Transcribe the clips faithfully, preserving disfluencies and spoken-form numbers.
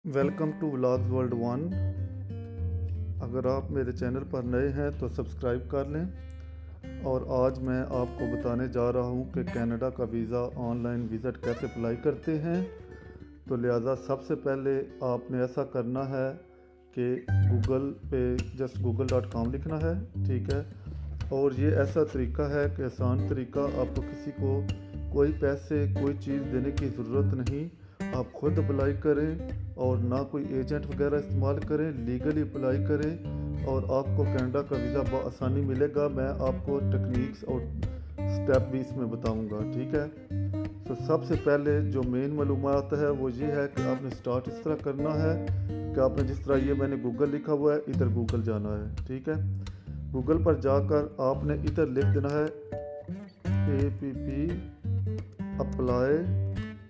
Welcome to vlogs world one. अगर आप मेरे चैनल पर नए हैं तो सब्सक्राइब कर लें। और आज मैं आपको बताने जा रहा हूं कि कनाडा का वीज़ा ऑनलाइन विज़िट कैसे अप्लाई करते हैं। तो लिहाजा सबसे पहले आपने ऐसा करना है कि गूगल पे जस्ट गूगल डॉट कॉम लिखना है, ठीक है। और ये ऐसा तरीका है कि आसान तरीका, आपको किसी को कोई पैसे कोई चीज़ देने की ज़रूरत नहीं। आप खुद अप्लाई करें और ना कोई एजेंट वगैरह इस्तेमाल करें, लीगली अप्लाई करें और आपको कनाडा का वीज़ा बआसानी मिलेगा। मैं आपको टेक्निक्स और स्टेप भी इसमें बताऊंगा, ठीक है। तो सबसे पहले जो मेन मालूमात है वो ये है कि आपने स्टार्ट इस तरह करना है कि आपने जिस तरह ये मैंने गूगल लिखा हुआ है, इधर गूगल जाना है, ठीक है। गूगल पर जाकर आपने इधर लिख देना है A P P apply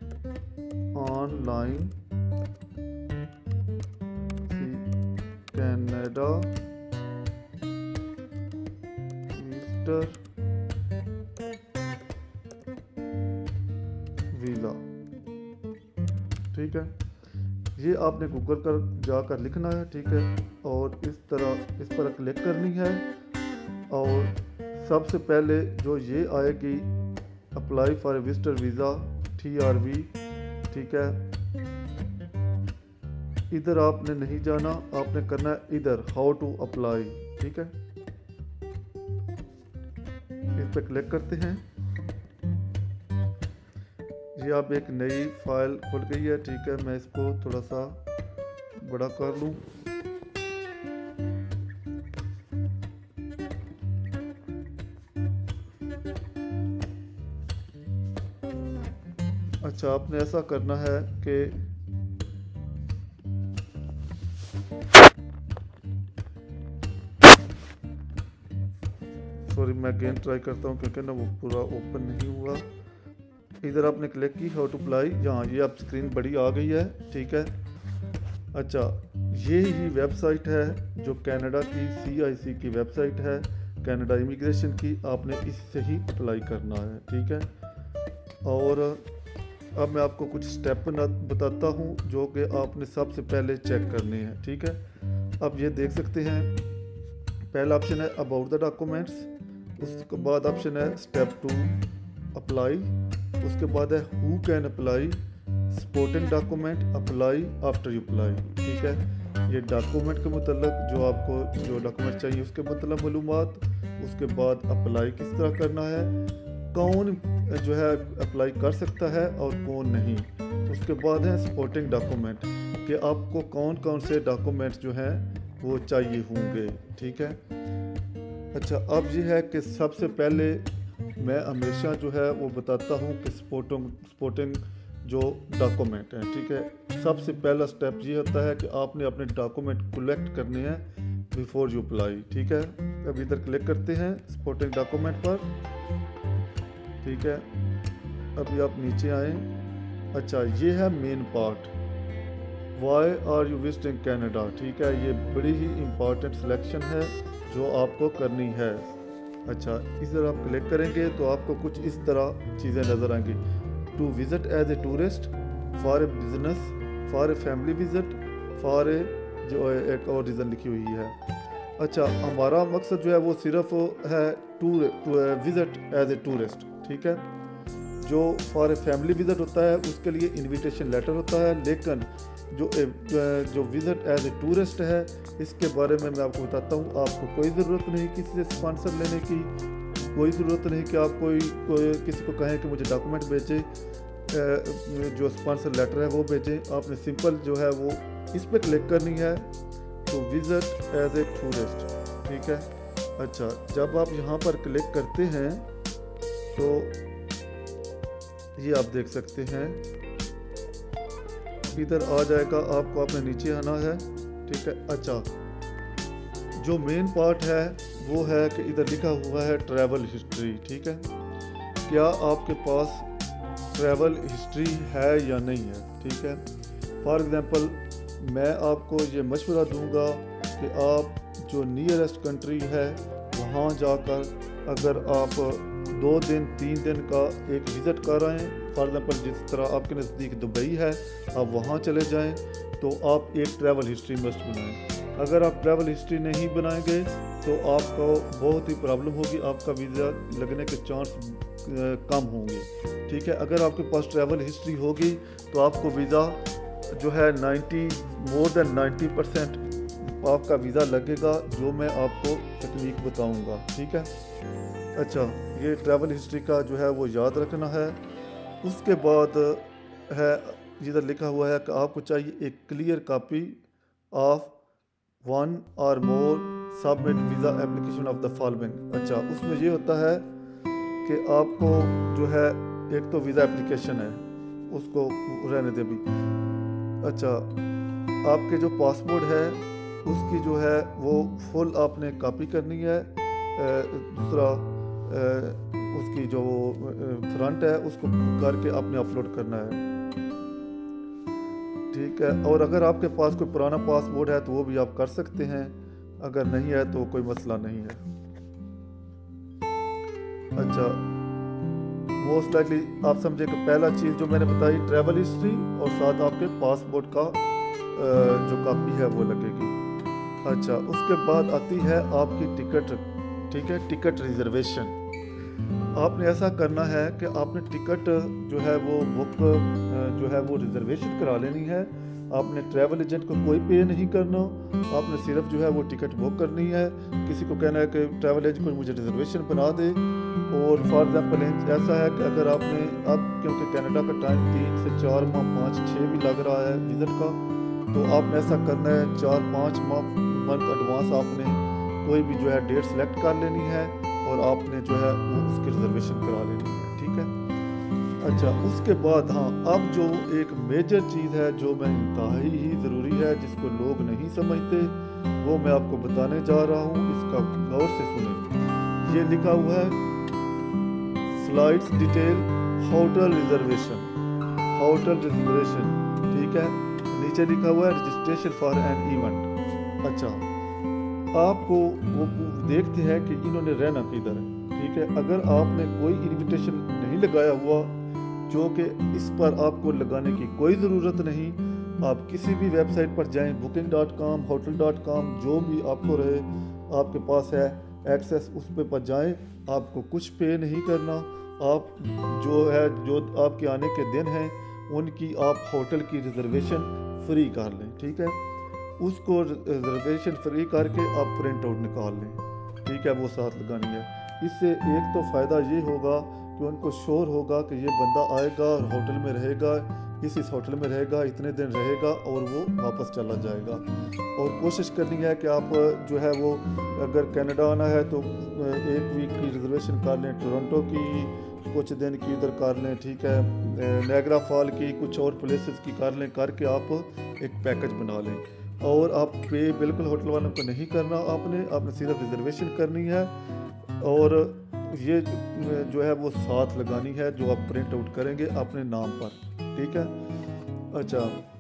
online Canada visitor visa, ठीक है। ये आपने गूगल पर जाकर लिखना है, ठीक है। और इस तरह इस पर क्लिक करनी है और सबसे पहले जो ये आएगी apply for visitor visa T R V, ठीक है। इधर आपने नहीं जाना, आपने करना है इधर हाउ टू अप्लाई, ठीक है। इस पर क्लिक करते हैं। ये अब एक नई फाइल खुल गई है, ठीक है। मैं इसको थोड़ा सा बड़ा कर लूँ। अच्छा, आपने ऐसा करना है कि सॉरी मैं अगेन ट्राई करता हूँ क्योंकि ना वो पूरा ओपन नहीं हुआ। इधर आपने क्लिक की हाउ टू अप्लाई, यहाँ ये आप स्क्रीन बड़ी आ गई है, ठीक है। अच्छा, ये ही वेबसाइट है जो कनाडा की सी आई सी की वेबसाइट है, कनाडा इमिग्रेशन की। आपने इससे ही अप्लाई करना है, ठीक है। और अब मैं आपको कुछ स्टेप बताता हूँ जो कि आपने सबसे पहले चेक करने हैं, ठीक है। अब ये देख सकते हैं, पहला ऑप्शन है अबाउट द डॉक्यूमेंट्स, उसके बाद ऑप्शन है स्टेप टू अप्लाई, उसके बाद है who can apply, supporting document apply after you apply, ठीक है। ये डॉक्यूमेंट के मतलब जो आपको जो डॉक्यूमेंट चाहिए उसके मतलब मालूमात, उसके बाद अप्लाई किस तरह करना है, कौन जो है अप्लाई कर सकता है और कौन नहीं। उसके बाद है सपोर्टिंग डॉक्यूमेंट कि आपको कौन कौन से डॉक्यूमेंट जो हैं वो चाहिए होंगे, ठीक है। अच्छा, अब ये है कि सबसे पहले मैं हमेशा जो है वो बताता हूँ कि सपोर्टिंग सपोर्टिंग जो डॉक्यूमेंट हैं, ठीक है। सबसे पहला स्टेप ये होता है कि आपने अपने डॉक्यूमेंट कलेक्ट करने हैं बिफोर यू अप्लाई, ठीक है। अब इधर क्लिक करते हैं सपोर्टिंग डॉक्यूमेंट पर, ठीक है। अभी आप नीचे आए। अच्छा, ये है main part, why are you visiting Canada, ठीक है। ये बड़ी ही इम्पॉर्टेंट सिलेक्शन है जो आपको करनी है। अच्छा, इस तरह आप क्लिक करेंगे तो आपको कुछ इस तरह चीज़ें नज़र आएंगी। To visit as a tourist, for a business, for a family visit, for a जो एक और रीज़न लिखी हुई है। अच्छा, हमारा मकसद जो है वो सिर्फ है to visit as a tourist, ठीक है। जो फॉर ए फैमिली विज़िट होता है उसके लिए इनविटेशन लेटर होता है, लेकिन जो जो विज़िट एज ए टूरिस्ट है इसके बारे में मैं आपको बताता हूँ। आपको कोई ज़रूरत नहीं किसी से स्पॉन्सर लेने की, कोई ज़रूरत नहीं कि आप कोई, कोई किसी को कहें कि मुझे डॉक्यूमेंट भेजें, जो स्पॉन्सर लेटर है वो भेजें। आपने सिंपल जो है वो इस पर क्लिक करनी है तो विज़िट एज ए टूरिस्ट, ठीक है। अच्छा, जब आप यहाँ पर क्लिक करते हैं तो ये आप देख सकते हैं इधर आ जाएगा, आपको अपने नीचे आना है, ठीक है। अच्छा, जो मेन पार्ट है वो है कि इधर लिखा हुआ है ट्रैवल हिस्ट्री, ठीक है। क्या आपके पास ट्रैवल हिस्ट्री है या नहीं है, ठीक है। फॉर एग्जांपल मैं आपको ये मशवरा दूंगा कि आप जो नियरेस्ट कंट्री है वहाँ जाकर अगर आप दो दिन तीन दिन का एक विज़िट कर आएँ, फॉर एग्ज़ाम्पल जिस तरह आपके नज़दीक दुबई है आप वहाँ चले जाएं, तो आप एक ट्रैवल हिस्ट्री मस्ट बनाएं। अगर आप ट्रैवल हिस्ट्री नहीं बनाएंगे तो आपको बहुत ही प्रॉब्लम होगी, आपका वीज़ा लगने के चांस कम होंगे। ठीक है, अगर आपके पास ट्रैवल हिस्ट्री होगी तो आपको वीज़ा जो है ninety more than ninety percent आपका वीज़ा लगेगा, जो मैं आपको टेक्निक बताऊंगा। ठीक है, अच्छा, ये ट्रैवल हिस्ट्री का जो है वो याद रखना है। उसके बाद है जिधर लिखा हुआ है कि आपको चाहिए एक क्लियर कॉपी ऑफ वन और more submit visa application of the following. अच्छा, उसमें ये होता है कि आपको जो है एक तो वीज़ा एप्लीकेशन है, उसको रहने दे भी। अच्छा, आपके जो पासपोर्ट है उसकी जो है वो फुल आपने कॉपी करनी है। दूसरा उसकी जो फ्रंट है उसको करके आपने अपलोड करना है। ठीक है, और अगर आपके पास कोई पुराना पासपोर्ट है तो वो भी आप कर सकते हैं, अगर नहीं है तो कोई मसला नहीं है। अच्छा, मोस्ट लाइकली आप समझे कि पहला चीज़ जो मैंने बताई ट्रैवल हिस्ट्री और साथ आपके पासपोर्ट का जो कॉपी है वो लगेगी। अच्छा, उसके बाद आती है आपकी टिकट। ठीक है, टिकट रिजर्वेशन। आपने ऐसा करना है कि आपने टिकट जो है वो बुक जो है वो रिजर्वेशन करा लेनी है। आपने ट्रैवल एजेंट को कोई पे नहीं करना, आपने सिर्फ जो है वो टिकट बुक करनी है। किसी को कहना है कि ट्रैवल एजेंट को मुझे रिजर्वेशन बना दे। और फॉर एग्जांपल ऐसा है कि अगर आपने अब क्योंकि कनाडा का टाइम तीन से चार माह पाँच छः भी लग रहा है विज़िट का, तो आपने ऐसा करना है चार पाँच माह मंथ एडवांस आपने कोई भी जो है डेट सेलेक्ट कर लेनी है और आपने जो है वो उसकी रिजर्वेशन करा लेनी है। ठीक है, अच्छा, उसके बाद हाँ, अब जो एक मेजर चीज़ है जो मैं इंतहाई ही ज़रूरी है जिसको लोग नहीं समझते, वो मैं आपको बताने जा रहा हूँ। इसका गौर से सुनें। ये लिखा हुआ है flights detail hotel reservation, hotel reservation. ठीक है, नीचे लिखा हुआ है रजिस्ट्रेशन फॉर एन इवेंट। अच्छा, आपको वो देखते हैं कि इन्होंने रहना किधर है। ठीक है, अगर आपने कोई इनविटेशन नहीं लगाया हुआ, जो कि इस पर आपको लगाने की कोई ज़रूरत नहीं, आप किसी भी वेबसाइट पर जाएं, booking dot com, hotel dot com, जो भी आपको रहे आपके पास है एक्सेस, उस पे पर जाएं। आपको कुछ पे नहीं करना। आप जो है जो आपके आने के दिन हैं उनकी आप होटल की रिजर्वेशन फ्री कर लें। ठीक है, उसको रिजर्वेशन फ्री करके आप प्रिंट आउट निकाल लें। ठीक है, वो साथ लगानी है। इससे एक तो फ़ायदा ये होगा कि उनको श्योर होगा कि ये बंदा आएगा और होटल में रहेगा, इस इस होटल में रहेगा, इतने दिन रहेगा और वो वापस चला जाएगा। और कोशिश करनी है कि आप जो है वो अगर कनाडा आना है तो एक वीक की रिजर्वेशन कर लें, टोरंटो की कुछ दिन की उधर कर लें। ठीक है, नायग्रा फॉल की कुछ और प्लेसेस की कर लें, करके आप एक पैकेज बना लें। और आप पे बिल्कुल होटल वालों को नहीं करना, आपने आपने सिर्फ रिजर्वेशन करनी है और ये जो है वो साथ लगानी है जो आप प्रिंट आउट करेंगे अपने नाम पर। ठीक है, अच्छा,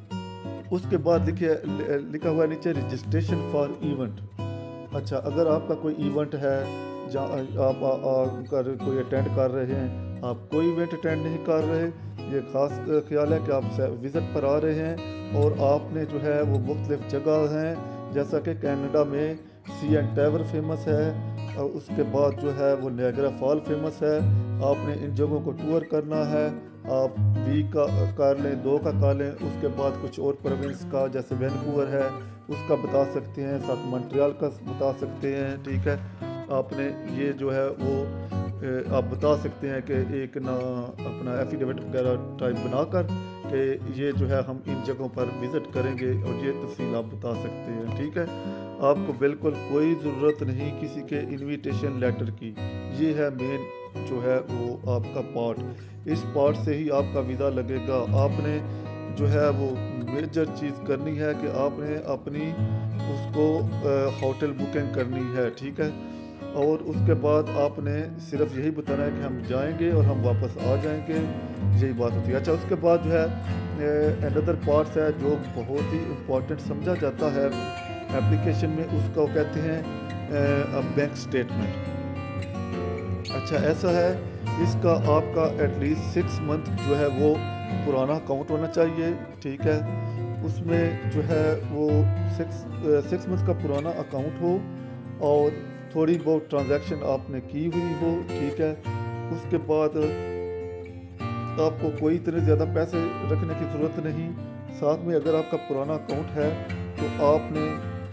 उसके बाद देखिए लिखा हुआ है नीचे रजिस्ट्रेशन फॉर इवेंट। अच्छा, अगर आपका कोई इवेंट है जहाँ आप आ, आ, कर कोई अटेंड कर रहे हैं, आप कोई इवेंट अटेंड नहीं कर रहे, ये ख़ास ख्याल है कि आप विज़िट पर आ रहे हैं और आपने जो है वो मुख्तलिफ जगह हैं, जैसा कि कनाडा में सी एंड टावर फेमस है और उसके बाद जो है वो नायग्रा फॉल फेमस है। आपने इन जगहों को टूर करना है। आप वीक का कर लें, दो का कर लें, उसके बाद कुछ और प्रोविंस का जैसे वैनकूवर है उसका बता सकते हैं, साथ मॉन्ट्रियल का बता सकते हैं। ठीक है, आपने ये जो है वो आप बता सकते हैं कि एक ना अपना एफिडेविट वगैरह टाइप बनाकर कि ये जो है हम इन जगहों पर विज़िट करेंगे और ये तफसील आप बता सकते हैं। ठीक है, आपको बिल्कुल कोई ज़रूरत नहीं किसी के इनविटेशन लेटर की। ये है मेन जो है वो आपका पार्ट। इस पार्ट से ही आपका वीज़ा लगेगा। आपने जो है वो मेजर चीज़ करनी है कि आपने अपनी उसको होटल बुकिंग करनी है। ठीक है, और उसके बाद आपने सिर्फ यही बताना है कि हम जाएंगे और हम वापस आ जाएंगे, यही बात होती है। अच्छा, उसके बाद जो है अनदर पार्ट्स है जो बहुत ही इम्पोर्टेंट समझा जाता है एप्लीकेशन में, उसका कहते हैं बैंक स्टेटमेंट। अच्छा, ऐसा है इसका आपका एटलीस्ट सिक्स मंथ जो है वो पुराना अकाउंट होना चाहिए। ठीक है, उसमें जो है वो सिक्स सिक्स मंथ का पुराना अकाउंट हो और थोड़ी बहुत ट्रांजैक्शन आपने की हुई हो, ठीक है। उसके बाद आपको कोई इतने ज़्यादा पैसे रखने की ज़रूरत नहीं। साथ में अगर आपका पुराना अकाउंट है तो आपने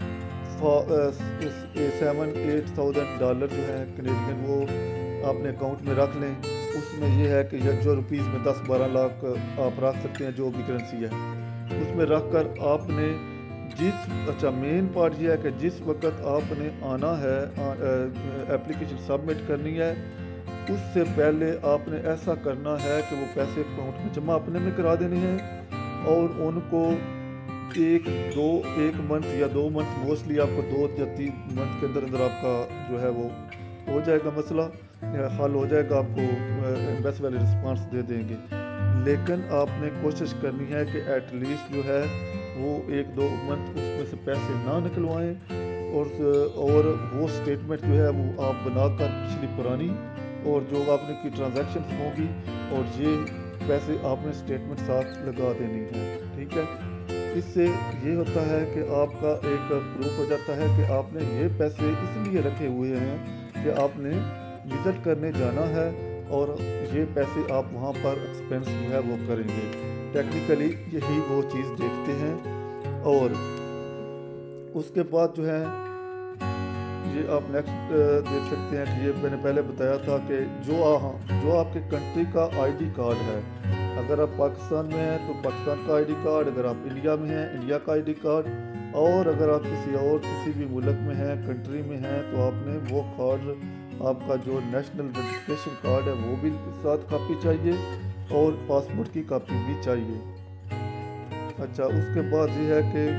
सेवन एट थाउजेंड डॉलर जो है कनेडियन वो आपने अकाउंट में रख लें। उसमें यह है कि जो रुपीज़ में दस बारह लाख आप रख सकते हैं, जो भी करेंसी है उसमें रख कर आपने जिस अच्छा मेन पार्ट ये है कि जिस वक्त आपने आना है एप्लीकेशन सबमिट करनी है, उससे पहले आपने ऐसा करना है कि वो पैसे अकाउंट में जमा अपने में करा देने हैं और उनको एक दो एक मंथ या दो मंथ मोस्टली आपको दो या तीन मंथ के अंदर अंदर आपका जो है वो हो जाएगा, मसला हल हो जाएगा, आपको एम्बेसी वाले रिस्पांस दे देंगे। लेकिन आपने कोशिश करनी है कि एटलीस्ट जो है वो एक दो मंथ उसमें से पैसे ना निकलवाएं और और वो स्टेटमेंट जो है वो आप बनाकर पिछली पुरानी और जो आपने की ट्रांजैक्शन होगी और ये पैसे आपने स्टेटमेंट साथ लगा देनी है, ठीक है। इससे ये होता है कि आपका एक प्रूफ हो जाता है कि आपने ये पैसे इसलिए रखे हुए हैं कि आपने विज़िट करने जाना है और ये पैसे आप वहाँ पर एक्सपेंस जो है वो करेंगे। टेक्निकली यही वो चीज़ देखते हैं। और उसके बाद जो है ये आप नेक्स्ट देख सकते हैं कि ये मैंने पहले बताया था कि जो हाँ जो आपके कंट्री का आईडी कार्ड है, अगर आप पाकिस्तान में हैं तो पाकिस्तान का आईडी कार्ड, अगर आप इंडिया में हैं इंडिया का आईडी कार्ड, और अगर आप किसी और किसी भी मुल्क में हैं कंट्री में हैं तो आपने वो कार्ड, आपका जो नेशनल रजिस्ट्रेशन कार्ड है वो भी साथ कापी चाहिए और पासपोर्ट की कापी भी चाहिए। अच्छा, उसके बाद ये है कि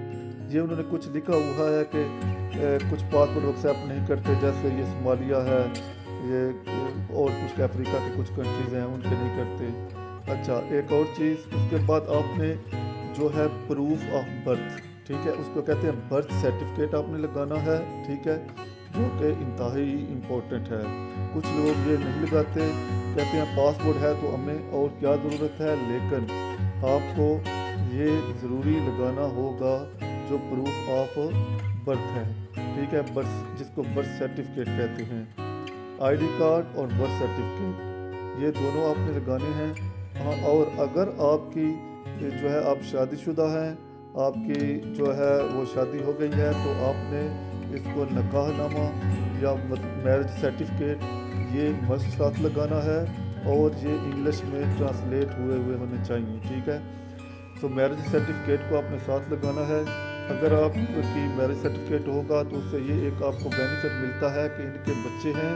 ये उन्होंने कुछ लिखा हुआ है कि ए, कुछ पासपोर्ट एक्सेप्ट नहीं करते, जैसे ये सोमालिया है, ये और कुछ अफ्रीका के कुछ कंट्रीज़ हैं उनके नहीं करते। अच्छा, एक और चीज़, उसके बाद आपने जो है प्रूफ ऑफ बर्थ, ठीक है, उसको कहते हैं बर्थ सर्टिफिकेट आपने लगाना है, ठीक है, जो कि इंतहाई इम्पोर्टेंट है। कुछ लोग ये नहीं लगाते, कहते हैं पासपोर्ट है तो हमें और क्या ज़रूरत है, लेकिन आपको ये ज़रूरी लगाना होगा जो प्रूफ ऑफ बर्थ है, ठीक है, बर्थ जिसको बर्थ सर्टिफिकेट कहते हैं। आईडी कार्ड और बर्थ सर्टिफिकेट ये दोनों आपने लगाने हैं। हाँ, और अगर आपकी जो है आप शादीशुदा हैं, आपकी जो है वो शादी हो गई है तो आपने इसको निकाहनामा या मैरिज सर्टिफिकेट ये मस्ट साथ लगाना है और ये इंग्लिश में ट्रांसलेट हुए हुए होने चाहिए, ठीक है। तो मैरिज सर्टिफिकेट को आपने साथ लगाना है। अगर आपकी मैरिज सर्टिफिकेट होगा तो उससे ये एक आपको बेनिफिट मिलता है कि इनके बच्चे हैं,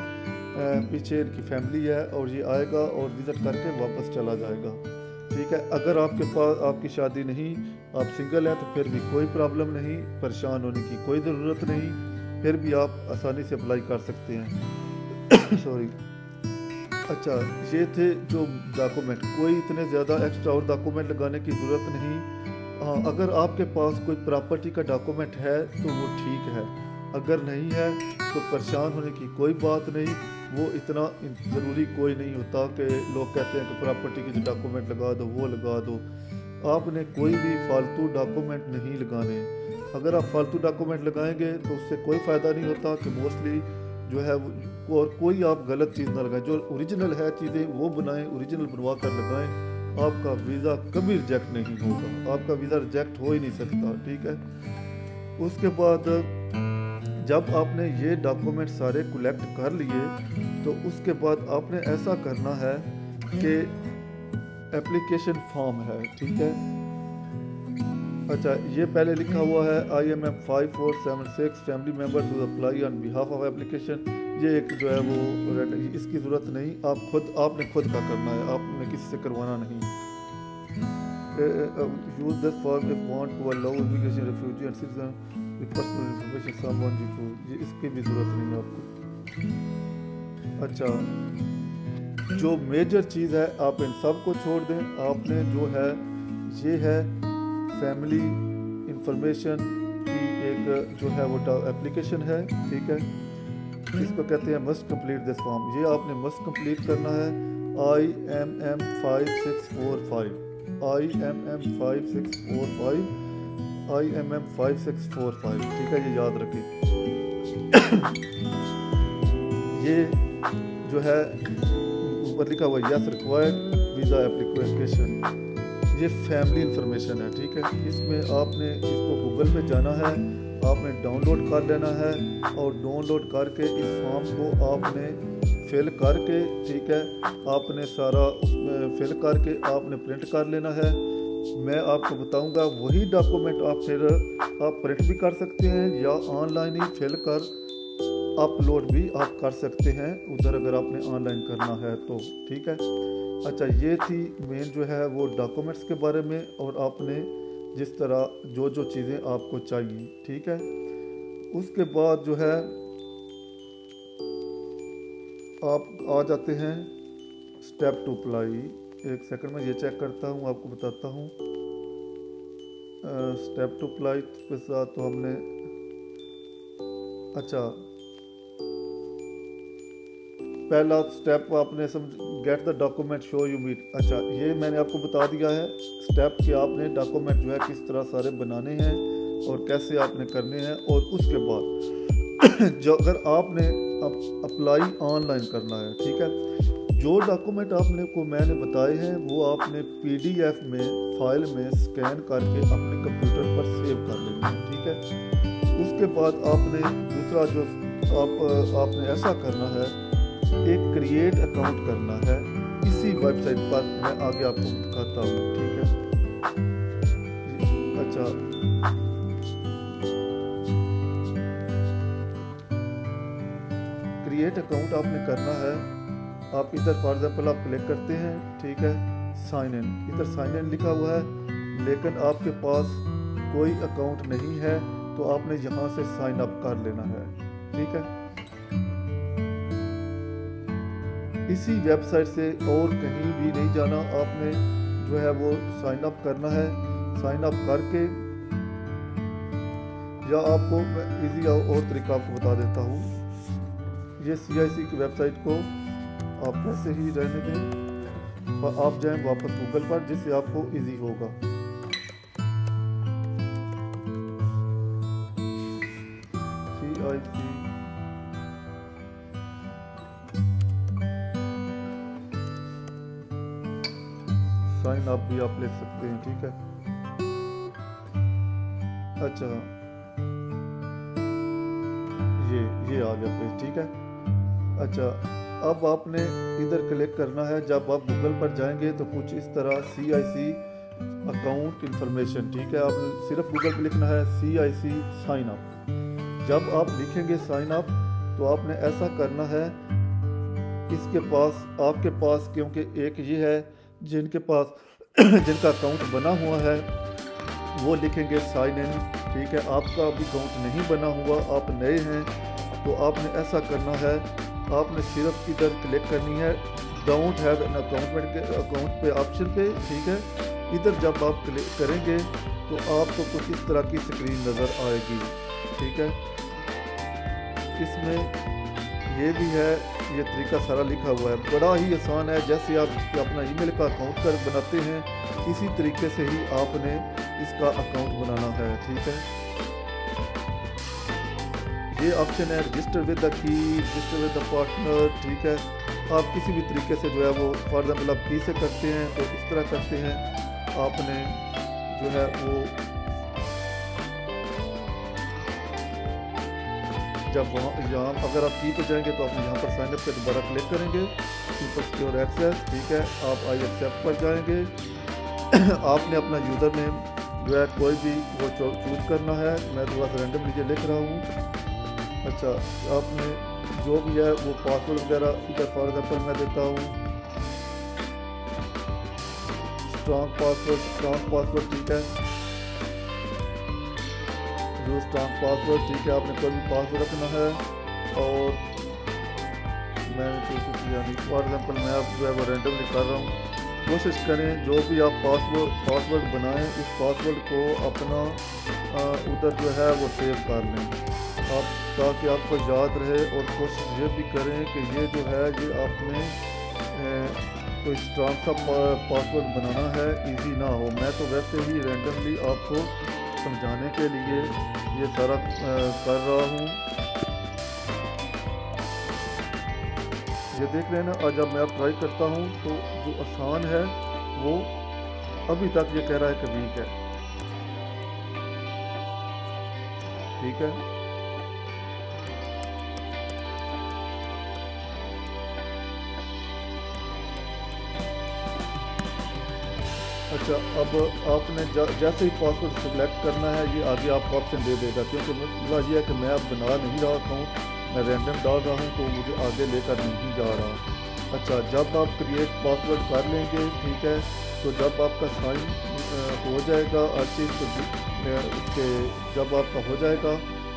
पीछे इनकी फैमिली है और ये आएगा और विज़िट करके वापस चला जाएगा, ठीक है। अगर आपके पास आपकी शादी नहीं, आप सिंगल हैं तो फिर भी कोई प्रॉब्लम नहीं, परेशान होने की कोई ज़रूरत नहीं, फिर भी आप आसानी से अप्लाई कर सकते हैं। सॉरी। अच्छा, ये थे जो डॉक्यूमेंट, कोई इतने ज़्यादा एक्स्ट्रा और डॉक्यूमेंट लगाने की ज़रूरत नहीं। हाँ, अगर आपके पास कोई प्रॉपर्टी का डॉक्यूमेंट है तो वो ठीक है, अगर नहीं है तो परेशान होने की कोई बात नहीं। वो इतना ज़रूरी कोई नहीं होता कि लोग कहते हैं कि प्रॉपर्टी के जो डॉक्यूमेंट लगा दो वो लगा दो। आपने कोई भी फालतू डॉक्यूमेंट नहीं लगाने। अगर आप फालतू डॉक्यूमेंट लगाएंगे तो उससे कोई फ़ायदा नहीं होता कि मोस्टली जो है और कोई आप गलत चीज़ ना लगाएं। जो ओरिजिनल है चीज़ें वो बनाएं, ओरिजिनल बनवा कर लगाएं, आपका वीज़ा कभी रिजेक्ट नहीं होगा, आपका वीज़ा रिजेक्ट हो ही नहीं सकता, ठीक है। उसके बाद जब आपने ये डॉक्यूमेंट सारे कलेक्ट कर लिए तो उसके बाद आपने ऐसा करना है कि एप्लीकेशन फॉर्म है, ठीक है। अच्छा, ये पहले लिखा हुआ है I M M five four seven six family member to apply on behalf of application. ये एक जो है वो इसकी ज़रूरत नहीं, आप खुद आपने खुद का करना है, आपने किसी से करवाना नहीं। Use this form if want to allow immigration refugee and citizen with personal information someone you, ये इसकी भी ज़रूरत नहीं है आपको। अच्छा, जो मेजर चीज़ है आप इन सब को छोड़ दें। आपने जो है ये है फैमिली इंफॉर्मेशन की एक जो है वो एप्लीकेशन है, ठीक है, इसको कहते हैं मस्ट कंप्लीट दिस फॉर्म। ये आपने मस्ट कंप्लीट करना है I M M five six four five, I M M five six four five I M M five six four five ठीक है, ये याद रखें। ये जो है ऊपर लिखा हुआ यस रिक्वायर्ड वीज़ा एप्लीकेशन, ये फैमिली इंफॉर्मेशन है, ठीक है। इसमें आपने इसको गूगल पे जाना है, आपने डाउनलोड कर लेना है और डाउनलोड करके इस फॉर्म को आपने फिल करके, ठीक है, आपने सारा उसमें फिल करके आपने प्रिंट कर लेना है। मैं आपको बताऊंगा वही डॉक्यूमेंट आप फिर आप प्रिंट भी कर सकते हैं या ऑनलाइन ही फिल कर अपलोड भी आप कर सकते हैं उधर, अगर आपने ऑनलाइन करना है तो, ठीक है। अच्छा, ये थी मेन जो है वो डॉक्यूमेंट्स के बारे में, और आपने जिस तरह जो जो चीज़ें आपको चाहिए, ठीक है। उसके बाद जो है आप आ जाते हैं स्टेप टू अप्लाई। एक सेकंड में ये चेक करता हूँ, आपको बताता हूँ। स्टेप टू अप्लाई के साथ तो हमने, अच्छा पहला स्टेप आपने समझ get the document show you meet, अच्छा ये मैंने आपको बता दिया है स्टेप कि आपने डॉक्यूमेंट जो है किस तरह सारे बनाने हैं और कैसे आपने करने हैं। और उसके बाद जो अगर आपने अप्लाई ऑनलाइन करना है, ठीक है, जो डॉक्यूमेंट आपने को मैंने बताए हैं वो आपने पीडीएफ में फाइल में स्कैन करके अपने कंप्यूटर पर सेव कर लेंगे, ठीक है। उसके बाद आपने दूसरा जो आप आपने ऐसा करना है, एक क्रिएट अकाउंट करना है इसी वेबसाइट पर, मैं आगे आपको दिखाता हूँ, ठीक है। अच्छा, क्रिएट अकाउंट आपने करना है, आप इधर फॉर एग्जाम्पल आप क्लिक करते हैं, ठीक है, साइन इन, इधर साइन इन लिखा हुआ है, लेकिन आपके पास कोई अकाउंट नहीं है तो आपने यहाँ से साइन अप कर लेना है, ठीक है। इसी वेबसाइट से और कहीं भी नहीं जाना, आपने जो है वो साइन अप करना है। साइन अप करके, या आपको मैं इजी और तरीका आपको बता देता हूँ, ये सी आई सी की वेबसाइट को आप वैसे ही रहने दें और आप जाएं वापस गूगल पर, जिससे आपको इजी होगा। सी आई सी साइन अप भी आप ले सकते हैं, ठीक है। अच्छा, ये ये आ गया पेज, ठीक है। अच्छा, अब आपने इधर क्लिक करना है, जब आप गूगल पर जाएंगे तो कुछ इस तरह सी आई सी अकाउंट इंफॉर्मेशन, ठीक है, आप सिर्फ गूगल पे लिखना है सी आई सी साइन अप। जब आप लिखेंगे साइन अप तो आपने ऐसा करना है, इसके पास आपके पास क्योंकि एक ये है जिनके पास जिनका अकाउंट बना हुआ है वो लिखेंगे साइन इन, ठीक है। आपका अभी अकाउंट नहीं बना हुआ, आप नए हैं, तो आपने ऐसा करना है, आपने सिर्फ इधर क्लिक करनी है डोंट हैव एन अकाउंट के अकाउंट पे ऑप्शन पे, ठीक है। इधर जब आप क्लिक करेंगे तो आपको कुछ इस तरह की स्क्रीन नज़र आएगी, ठीक है। इसमें ये भी है, ये तरीका सारा लिखा हुआ है, बड़ा ही आसान है। जैसे आप अपना ईमेल का अकाउंट कर बनाते हैं, इसी तरीके से ही आपने इसका अकाउंट बनाना है, ठीक है। ये ऑप्शन है register with the key, register with the partner, ठीक है। आप किसी भी तरीके से जो है वो फॉर एग्जाम्पल आप की से करते हैं तो इस तरह करते हैं, आपने जो है वो जब वहाँ यहाँ अगर आप की पे जाएंगे तो आपने यहाँ पर साइन अप पे दोबारा क्लिक करेंगे, सुपर सिक्योर एक्सेस, ठीक है। आप आई एक्सेप्ट पर जाएंगे, आपने अपना यूज़र नेम जो है कोई भी वो चूज़ करना है, मैं थोड़ा सा रैंडम लीजिए लिख रहा हूँ। अच्छा, आपने जो भी है वो पासवर्ड वगैरह इधर फॉर एग्जाम्पल मैं देता हूँ स्ट्रॉन्ग पासवर्ड, स्ट्रॉन्ग पासवर्ड, ठीक है, जो स्ट्रॉन्ग पासवर्ड, ठीक है। आपने कोई भी पासवर्ड रखना है, और मैं यानी फॉर एग्जाम्पल मैं आप जो है वो रैंडमली कर रहा हूँ। कोशिश करें जो भी आप पासवर्ड पासवर्ड बनाएं उस पासवर्ड को अपना उधर जो है वो सेव कर लें आप, ताकि आपको याद रहे। और कोशिश ये भी करें कि ये जो है ये आपने कोई स्ट्रॉन्ग सा पासवर्ड बनाना है, इजी ना हो। मैं तो वैसे ही रैंडमली आपको समझाने के लिए ये सारा कर रहा हूँ। ये देख रहे हैं ना, आज जब मैं अब ट्राई करता हूँ तो जो आसान है वो अभी तक ये कह रहा है कि वीक है। ठीक है, अच्छा अब आपने जैसे ही पासवर्ड सिलेक्ट करना है ये आगे आपको ऑप्शन दे देगा, क्योंकि मसला ये है कि मैं अब बना नहीं रहा हूँ, मैं रैंडम डाल रहा हूँ तो मुझे आगे लेकर नहीं जा रहा। अच्छा, जब आप क्रिएट पासवर्ड कर लेंगे, ठीक है, तो जब आपका साइन हो जाएगा आर्टिस्ट तो उसके जब आपका हो जाएगा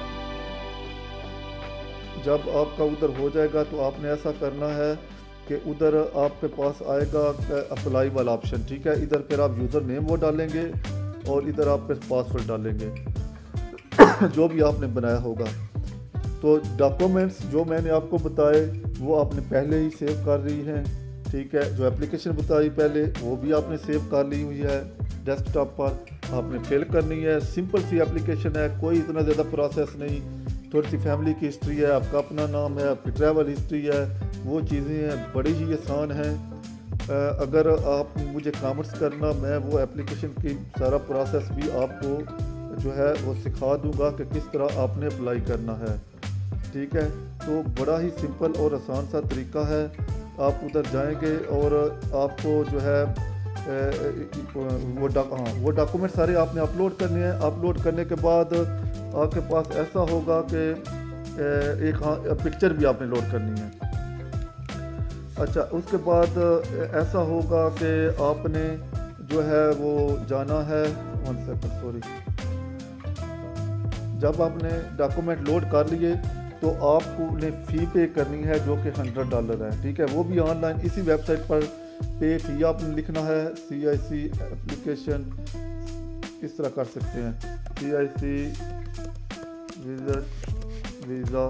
जब आपका उधर हो जाएगा तो आपने ऐसा करना है कि उधर आपके पास आएगा अप्लाई वाला ऑप्शन। ठीक है, इधर फिर आप यूज़र नेम वो डालेंगे और इधर आप फिर पासवर्ड डालेंगे जो भी आपने बनाया होगा। तो डॉक्यूमेंट्स जो मैंने आपको बताए वो आपने पहले ही सेव कर रही हैं। ठीक है, जो एप्लीकेशन बताई पहले वो भी आपने सेव कर ली हुई है डेस्कटॉप पर, आपने फिल करनी है। सिंपल सी एप्लीकेशन है, कोई इतना ज़्यादा प्रोसेस नहीं। थोड़ी सी फैमिली की हिस्ट्री है, आपका अपना नाम है, आपकी ट्रैवल हिस्ट्री है, वो चीज़ें हैं, बड़ी ही आसान हैं। अगर आप मुझे कमेंट्स करना, मैं वो एप्लीकेशन की सारा प्रोसेस भी आपको जो है वो सिखा दूंगा कि किस तरह आपने अप्लाई करना है। ठीक है, तो बड़ा ही सिंपल और आसान सा तरीका है। आप उधर जाएंगे और आपको जो है वो हाँ वो डॉक्यूमेंट सारे आपने अपलोड करने हैं। अपलोड करने के बाद आपके पास ऐसा होगा कि एक हाँ पिक्चर भी आपने लोड करनी है। अच्छा, उसके बाद ऐसा होगा कि आपने जो है वो जाना है, वन सेकंड सॉरी, जब आपने डॉक्यूमेंट लोड कर लिए तो आपको ने फ़ी पे करनी है जो कि हंड्रेड डॉलर है। ठीक है, वो भी ऑनलाइन इसी वेबसाइट पर पे फ़ी आपने लिखना है। सी आई सी एप्लीकेशन किस तरह कर सकते हैं, सी आई सी विजिट वीज़ा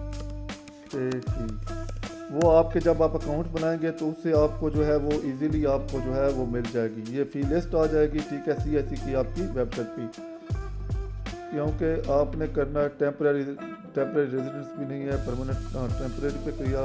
पे फ़ी, वो आपके जब आप अकाउंट बनाएंगे तो उससे आपको जो है वो इजीली आपको जो है वो मिल जाएगी, ये फ़ी लिस्ट आ जाएगी। ठीक है, सी आई सी की आपकी वेबसाइट पे, क्योंकि आपने करना टेम्परेरी टेम्परेरी रेजिडेंस भी नहीं है, परमानेंट टेम्परेरी पे किया।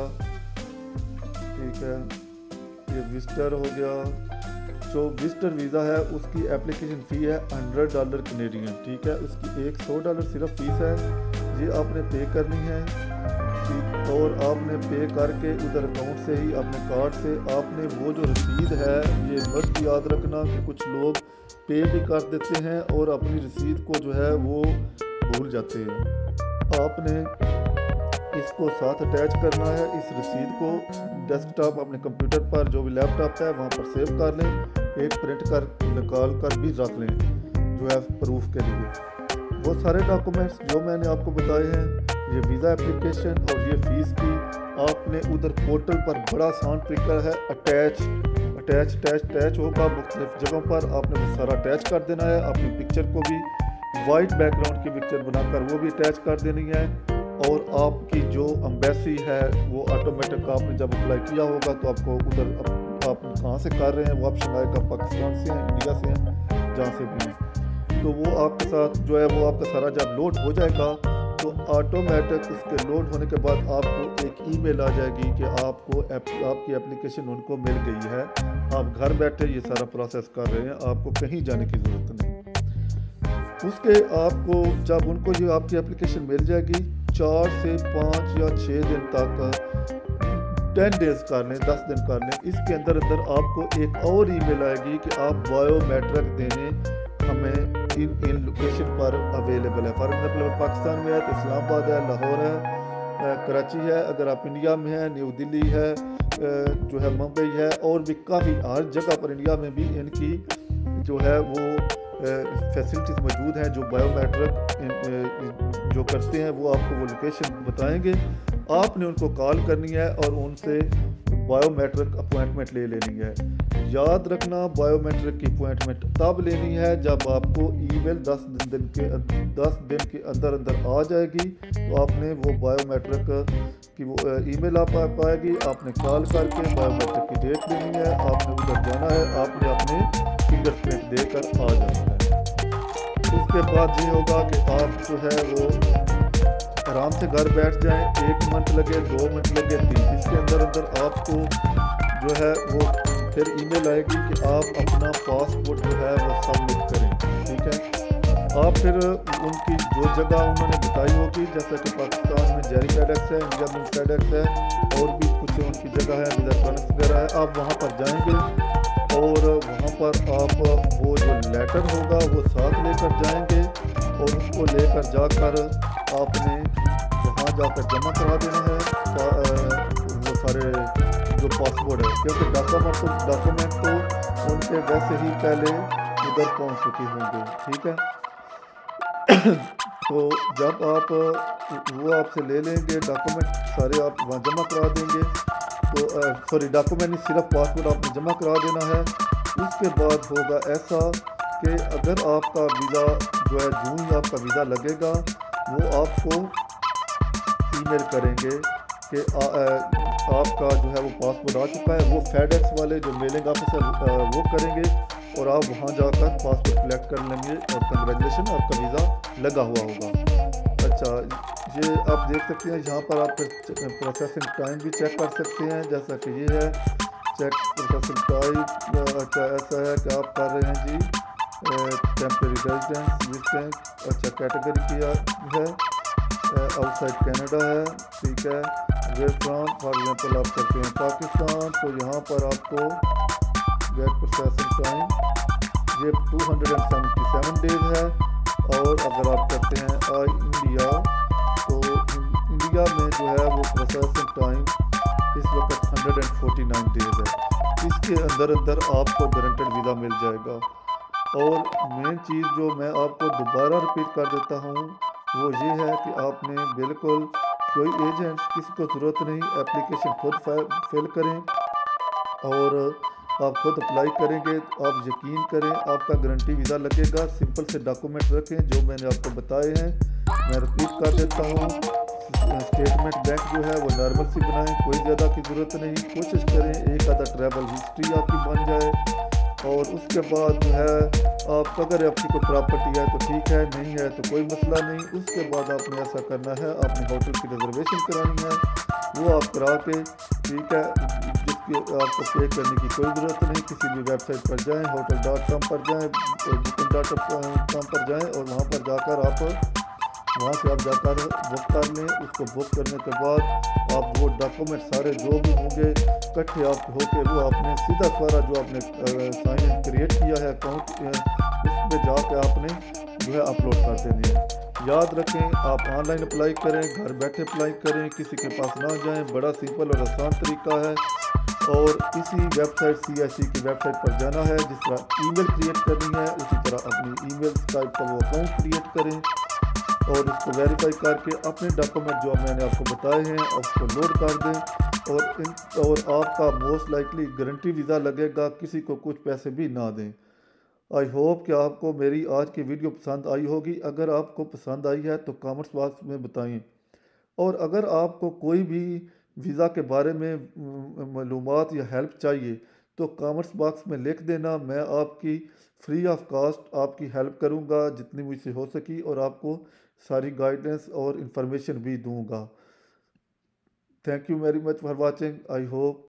ठीक है, ये विजिटर हो गया। जो विजिटर वीज़ा है उसकी एप्लीकेशन फ़ी है हंड्रेड डॉलर कनेडियन। ठीक है, उसकी एक सौ डॉलर सिर्फ फीस है, ये आपने पे करनी है। ठीक, और आपने पे करके उधर अकाउंट से ही अपने कार्ड से आपने वो जो रसीद है, ये मस्ट याद रखना कि कुछ लोग पे भी कर देते हैं और अपनी रसीद को जो है वो भूल जाते हैं। आपने इसको साथ अटैच करना है, इस रसीद को डेस्कटॉप अपने कंप्यूटर पर जो भी लैपटॉप है वहाँ पर सेव कर लें, एक प्रिंट कर निकाल कर भी रख लें जो है प्रूफ के लिए। वो सारे डॉक्यूमेंट्स जो मैंने आपको बताए हैं, ये वीज़ा एप्लीकेशन और ये फ़ीस की, आपने उधर पोर्टल पर बड़ा आसान तरीका है, अटैच अटैच अटैच अटैच होगा मुख्तलिफ जगहों पर, आपने वो सारा अटैच कर देना है। अपनी पिक्चर को भी वाइट बैकग्राउंड की पिक्चर बनाकर वो भी अटैच कर देनी है। और आपकी जो एम्बेसी है वो ऑटोमेटिक आपने जब अप्लाई किया होगा तो आपको उधर आप कहाँ से कर रहे हैं वो ऑप्शन आएगा, पाकिस्तान से हैं, इंडिया से हैं, जहाँ से भी हैं, तो वो आपके साथ जो है वो आपका सारा जब लोड हो जाएगा तो ऑटोमेटिक उसके लोड होने के बाद आपको एक ईमेल आ जाएगी कि आपको एप, आपकी एप्लीकेशन उनको मिल गई है। आप घर बैठे ये सारा प्रोसेस कर रहे हैं, आपको कहीं जाने की ज़रूरत नहीं। उसके आपको जब उनको ये आपकी एप्लीकेशन मिल जाएगी, चार से पाँच या छः दिन तक टेन डेज़ कर लें, दस दिन कर लें, इसके अंदर अंदर आपको एक और ईमेल आएगी कि आप बायोमेट्रिक देने हमें इन इन लोकेशन पर अवेलेबल है। फॉर एग्जाम्पल पाकिस्तान में है तो इस्लामाबाद है, लाहौर है, कराची है, अगर आप इंडिया में है न्यू दिल्ली है, जो है मुंबई है, और भी काफ़ी हर जगह पर इंडिया में भी इनकी जो है वो फैसिलिटीज़ मौजूद हैं। जो बायोमेट्रिक जो करते हैं वो आपको वो लोकेशन बताएंगे, आपने उनको कॉल करनी है और उनसे बायोमेट्रिक अपॉइंटमेंट ले लेनी है। याद रखना बायोमेट्रिक की अपॉइंटमेंट तब लेनी है जब आपको ईमेल दस दिन के दस दिन के अंदर अंदर आ जाएगी, तो आपने वो बायोमेट्रिक की वो ईमेल आप आ पाएगी, आपने कॉल करके बायोमेट्रिक की डेट लेनी है, आपने उधर जाना है, आपने अपने फिंगरप्रिंट देकर आ जाना है। उसके बाद ये होगा कि आप जो है वो आराम से घर बैठ जाएं, एक मिनट लगे, दो मिनट लगे, तीन, इसके अंदर अंदर आपको जो है वो फिर ईमेल आएगी कि आप अपना पासपोर्ट जो है वो सबमिट करें। ठीक है, आप फिर उनकी जो जगह उन्होंने बताई होगी, जैसा कि पाकिस्तान में जेरी फेडेक्स है, इंडिया में फेडेक्स है, और भी कुछ उनकी जगह है इलेक्ट्रॉनिक्स वगैरह है, आप वहाँ पर जाएंगे और वहाँ पर आप वो जो लेटर होगा वो साथ लेकर जाएंगे और उसको लेकर जाकर आपने वहाँ जाकर जमा करा देना है वो सारे जो पासपोर्ट है, क्योंकि डॉक्यूमेंट तो डॉक्यूमेंट तो उनके वैसे ही पहले उधर पहुँच चुके होंगे। ठीक है, तो जब आप वो आपसे ले लेंगे डॉक्यूमेंट सारे, आप वहाँ जमा करा देंगे, तो सॉरी डॉक्यूमेंट नहीं, सिर्फ पासपोर्ट आपने जमा करा देना है। उसके बाद होगा ऐसा कि अगर आपका वीज़ा जो है जून में आपका वीज़ा लगेगा, वो आपको ईमेल करेंगे कि आ, आ, आपका जो है वो पासपोर्ट आ चुका है, वो फेडेक्स वाले जो मेलिंग ऑफिसर वो करेंगे और आप वहाँ जाकर पासपोर्ट कलेक्ट कर लेंगे और कंग्रेचुलेशन, आपका वीज़ा लगा हुआ होगा। अच्छा, ये आप देख सकते हैं यहाँ पर आप प्रोसेसिंग टाइम भी चेक कर सकते हैं, जैसा कि ये है चेक प्रोसेसिंग टाइम। अच्छा, ऐसा है कि आप कर रहे हैं जी टेम्परेरी रेजिडेंस विजिटिंग, अच्छा कैटेगरी किया है, आउटसाइड कनाडा है। ठीक है, वे फ्राम फॉर एग्जांपल आप करते हैं पाकिस्तान, तो यहाँ पर आपको गेट प्रोसेसिंग टाइम ये two hundred seventy seven days है, और अगर आप करते हैं आई इंडिया, तो इंडिया में जो है वो प्रोसेसिंग टाइम इस वक्त हंड्रेड फोर्टी नाइन डेज है। इसके अंदर अंदर आपको गारंटेड वीज़ा मिल जाएगा। और मेन चीज़ जो मैं आपको दोबारा रिपीट कर देता हूँ वो ये है कि आपने बिल्कुल कोई एजेंट किसी को ज़रूरत नहीं, एप्लीकेशन खुद फिल करें और आप खुद अप्लाई करेंगे, आप यकीन करें आपका गारंटी वीज़ा लगेगा। सिंपल से डॉक्यूमेंट रखें जो मैंने आपको बताए हैं, मैं रिपीट कर देता हूँ। स्टेटमेंट बैंक जो है वो नॉर्मल सी बनाएं, कोई ज़्यादा की ज़रूरत नहीं, कोशिश करें एक आधा ट्रैवल हिस्ट्री आपकी बन जाए। और उसके बाद जो है आप अगर आपकी कोई प्रॉपर्टी है तो ठीक है, नहीं है तो कोई मसला नहीं। उसके बाद आपने ऐसा करना है, आपने होटल की रिजर्वेशन करानी है, वो आप करा के, ठीक है, जिसकी आपको पे करने की कोई ज़रूरत नहीं, किसी भी वेबसाइट पर जाएं, होटल डॉट कॉम पर जाएं, बुकिंग डॉट कॉम पर जाएं और वहाँ पर जाकर आप वहाँ से आप जाकर बुक कर लें। उसको बुक करने के बाद आप वो डॉक्यूमेंट सारे जो भी होंगे इकट्ठे आप होके वो आपने सीधा सारा जो आपने साइन इन क्रिएट किया है अकाउंट, उसमें जाके आपने जो है अपलोड कर देनी है। याद रखें आप ऑनलाइन अप्लाई करें, घर बैठे अप्लाई करें, किसी के पास ना जाएं, बड़ा सिंपल और आसान तरीका है। और इसी वेबसाइट सी आई सी की वेबसाइट पर जाना है, जिस तरह ईमेल क्रिएट करनी है उसी तरह अपनी ईमेल टाइप का वो अकाउंट क्रिएट करें और इसको वेरीफाई करके अपने डॉक्यूमेंट जो मैंने आपको बताए हैं उसको लोड कर दें और इन और आपका मोस्ट लाइकली गारंटी वीज़ा लगेगा, किसी को कुछ पैसे भी ना दें। आई होप कि आपको मेरी आज की वीडियो पसंद आई होगी। अगर आपको पसंद आई है तो कमेंट्स बॉक्स में बताएं, और अगर आपको कोई भी वीज़ा के बारे में मालूमात या हेल्प चाहिए तो कमेंट्स बॉक्स में लिख देना, मैं आपकी फ्री ऑफ कॉस्ट आपकी हेल्प करूंगा जितनी मुझसे हो सकी, और आपको सारी गाइडेंस और इंफॉर्मेशन भी दूंगा। Thank you very much for watching. I hope